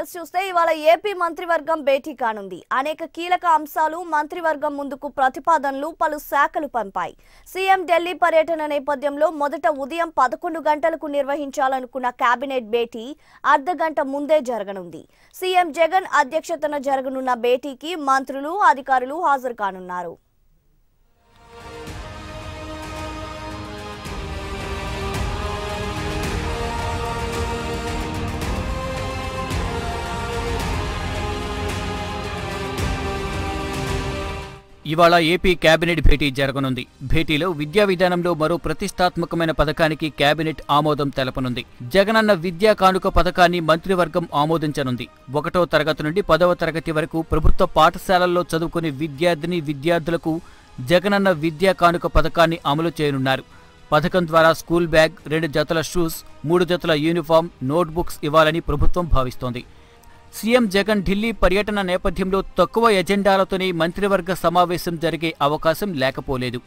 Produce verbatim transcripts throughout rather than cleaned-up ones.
Details చూస్తే ఇవాళ AP మంత్రివర్గం భేటీ కానుంది. అనేక కీలక అంశాలు మంత్రివర్గం ముందుకు ప్రతిపాదనలు పలు శాఖలు పంపాయి. సీఎం ఢిల్లీ పర్యటన నేపథ్యంలో మొదట ఉదయం పదకొండు గంటలకు నిర్వహించాలనుకున్న కేబినెట్ భేటీ అర్ధ గంట ముందే జరగనుంది. సీఎం జగన్ అధ్యక్షతన జరగనున్న భేటీకి మంత్రులు అధికారులు హాజరు కానున్నారు. ఇవాళ ఏపీ కేబినెట్ భేటీ జరగనుంది. భేటీలో విద్యా విధానంలో మరో ప్రతిష్టాత్మకమైన పథకానికి కేబినెట్ ఆమోదం తెలపనుంది. జగనన్న విద్యా కానుక పథకాన్ని మంత్రివర్గం ఆమోదించనుంది. ఒకటో తరగతి నుండి పదవ తరగతి వరకు ప్రభుత్వ పాఠశాలల్లో చదువుకునే విద్యార్థిని విద్యార్థులకు జగనన్న విద్యా కానుక పథకాన్ని అమలు చేయనున్నారు. పథకం ద్వారా స్కూల్ బ్యాగ్, రెండు జతల షూస్, మూడు జతల యూనిఫామ్, నోట్బుక్స్ ఇవ్వాలని ప్రభుత్వం భావిస్తోంది. సీఎం జగన్ ఢిల్లీ పర్యటన నేపథ్యంలో తక్కువ ఎజెండాలతోనే మంత్రివర్గ సమావేశం జరిగే అవకాశం లేకపోలేదు.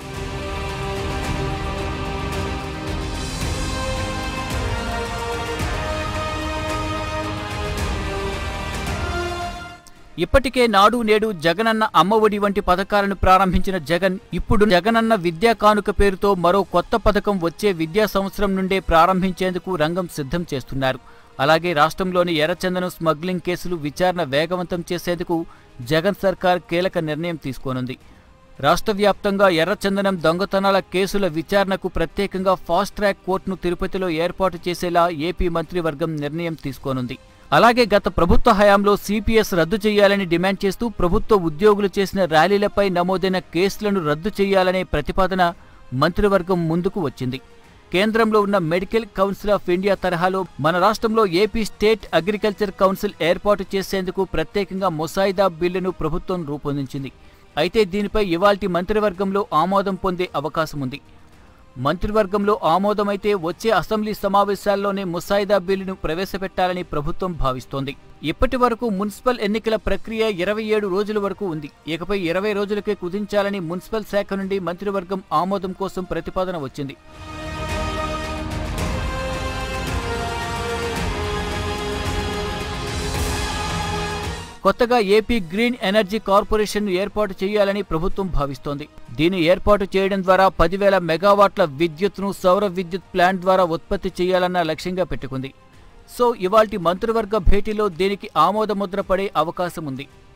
ఇప్పటికే నాడు నేడు జగనన్న అమ్మఒడి వంటి పథకాలను ప్రారంభించిన జగన్ ఇప్పుడు జగనన్న విద్యా కానుక పేరుతో మరో కొత్త పథకం వచ్చే విద్యా సంవత్సరం నుండే ప్రారంభించేందుకు రంగం సిద్ధం చేస్తున్నారు. అలాగే రాష్ట్రంలోని ఎర్రచందనం స్మగ్లింగ్ కేసులు విచారణ వేగవంతం చేసేందుకు జగన్ సర్కార్ కీలక నిర్ణయం తీసుకోనుంది. రాష్ట్ర వ్యాప్తంగా ఎర్రచందనం దొంగతనాల కేసుల విచారణకు ప్రత్యేకంగా ఫాస్ట్ ట్రాక్ కోర్టును తిరుపతిలో ఏర్పాటు చేసేలా ఏపీ మంత్రివర్గం నిర్ణయం తీసుకోనుంది. అలాగే గత ప్రభుత్వ హయాంలో సిపిఎస్ రద్దు చేయాలని డిమాండ్ చేస్తూ ప్రభుత్వ ఉద్యోగులు చేసిన ర్యాలీలపై నమోదైన కేసులను రద్దు చేయాలనే ప్రతిపాదన మంత్రివర్గం ముందుకు వచ్చింది. కేంద్రంలో ఉన్న మెడికల్ కౌన్సిల్ ఆఫ్ ఇండియా తరహాలో మన రాష్ట్రంలో ఏపీ స్టేట్ అగ్రికల్చర్ కౌన్సిల్ ఏర్పాటు చేసేందుకు ప్రత్యేకంగా ముసాయిదా బిల్లును ప్రభుత్వం రూపొందించింది. అయితే దీనిపై ఇవాల్టి మంత్రివర్గంలో ఆమోదం పొందే అవకాశం ఉంది. మంత్రివర్గంలో ఆమోదమైతే వచ్చే అసెంబ్లీ సమావేశాల్లోనే ముసాయిదా బిల్లును ప్రవేశపెట్టాలని ప్రభుత్వం భావిస్తోంది. ఇప్పటి వరకు మున్సిపల్ ఎన్నికల ప్రక్రియ ఇరవై ఏడు రోజుల వరకు ఉంది. ఇకపై ఇరవై రోజులకే కుదించాలని మున్సిపల్ శాఖ నుండి మంత్రివర్గం ఆమోదం కోసం ప్రతిపాదన వచ్చింది. కొత్తగా ఏపీ గ్రీన్ ఎనర్జీ కార్పొరేషన్ ఏర్పాటు చేయాలని ప్రభుత్వం భావిస్తోంది. దీన్ని ఏర్పాటు చేయడం ద్వారా పదివేల మెగావాట్ల విద్యుత్ను సౌర విద్యుత్ ప్లాంట్ ద్వారా ఉత్పత్తి చేయాలన్న లక్ష్యంగా పెట్టుకుంది. సో ఇవాల్టి మంత్రివర్గ భేటీలో దీనికి ఆమోదముద్ర పడే అవకాశం ఉంది.